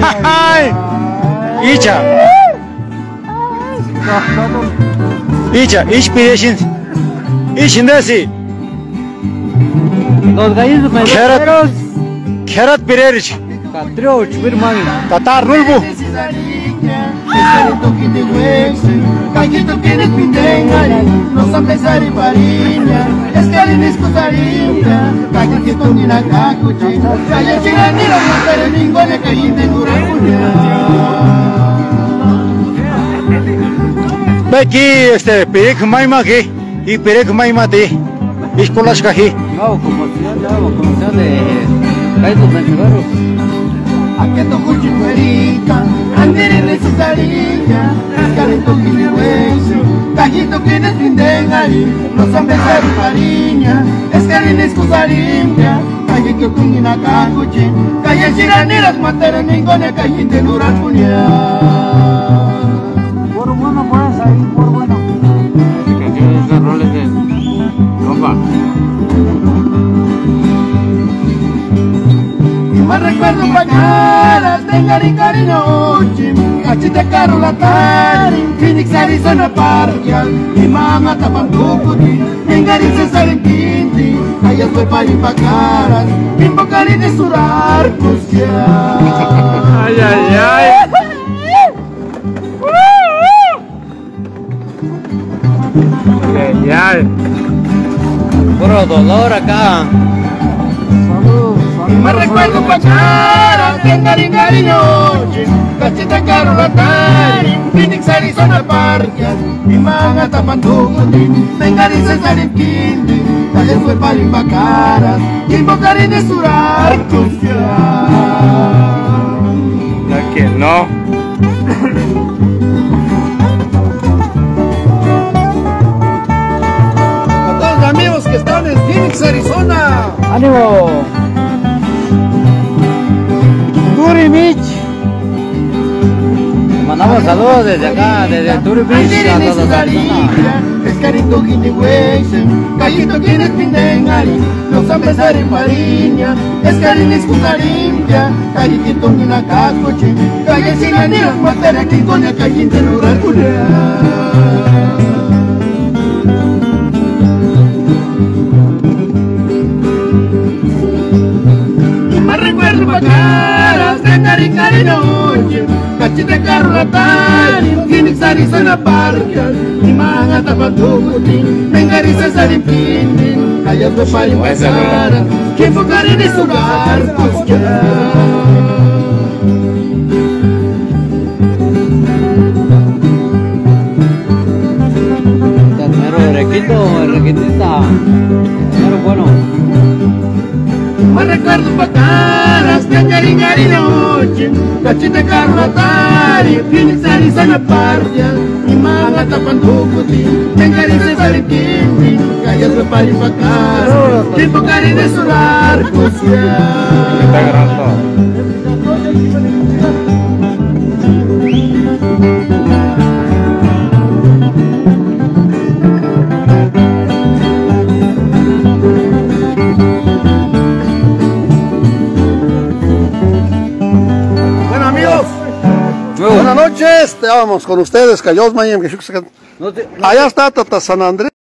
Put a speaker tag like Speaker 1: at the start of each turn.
Speaker 1: Icha. Icha, inspiration. Isindasi.
Speaker 2: Los gallos meloneros.
Speaker 1: Kerat Pirerich.
Speaker 2: Catrioch, birmani.
Speaker 1: Tatar Rulbu.
Speaker 3: Cajito quieres pindengari, no son pesar y pariña, es que alguien es cosarita, cajito ni la cacuche, calla chira ni la mujer ninguna cajita en Uracuña.
Speaker 1: Aquí Pirek Maima aquí y Pirek Maima ti. Escolas cají.
Speaker 2: No, conmoción de gallos meloneros.
Speaker 3: Aquí tu cuchicuerita, andere necesarilla, cajito quieres hueso, cajito quieres pindengari, no son pesar y pariña, es que alguien es cosarita, cajito ni la cacuche, calla chira ni las mujer ninguna cajita en Uracuña.
Speaker 2: Por bueno, pues ahí, por bueno. Canciones de roles de compa.
Speaker 3: Me recuerdo pañaras de Garicari noche, cachita caro la tari, Phoenix Arizona Parkia, mi mamá tapantucuti, en Garice salen quinti, allá fue paripacaras, invocaré de surar, pues ya.
Speaker 2: Ay, ay, ay. Ay, ay. Puro dolor acá.
Speaker 3: Me recuerdo pañaras de Garicari noche, cachita caro la tari, Phoenix Arizona Parkia, mi mamá tapantucuti, en Garice salen quinti, allá fue paripacaras, invocaré de surar, pues ya.
Speaker 2: Que no.
Speaker 3: A todos los amigos que están en Phoenix, Arizona.
Speaker 2: ¡Ánimo! Turi Beach. Mandamos saludos desde acá, desde Turi Beach a todos los Arizona.
Speaker 3: Es carito quini hueso, callito quienes pindengari, los hombres en pariña, es carinis cucarimpia, callito ni la cascoche, calle sin la ni las mujeres que con el callito en Uracuña. Me recuerdo pacaras de Garicari noche, cachita caro la tari, Phoenix Arizona Parkia, mi mamá tapantucuti, en Garice salen quinti, allá fue paripacaras, que enfocaré de su hogar, pues ya.
Speaker 2: El requintista. Pero bueno.
Speaker 3: Me recuerdo pacaras de Garicari noche, cachita caro la tari, Phoenix Arizona Parkia, mi mamá tapantucuti, en Garice salen quinti, allá fue paripacaras, que enfocaré de su hogar, pues ya.
Speaker 2: Está agarrando.
Speaker 3: Bueno amigos, buenas noches, estábamos con ustedes, Cayos Mayem, allá está Tata San Andrés.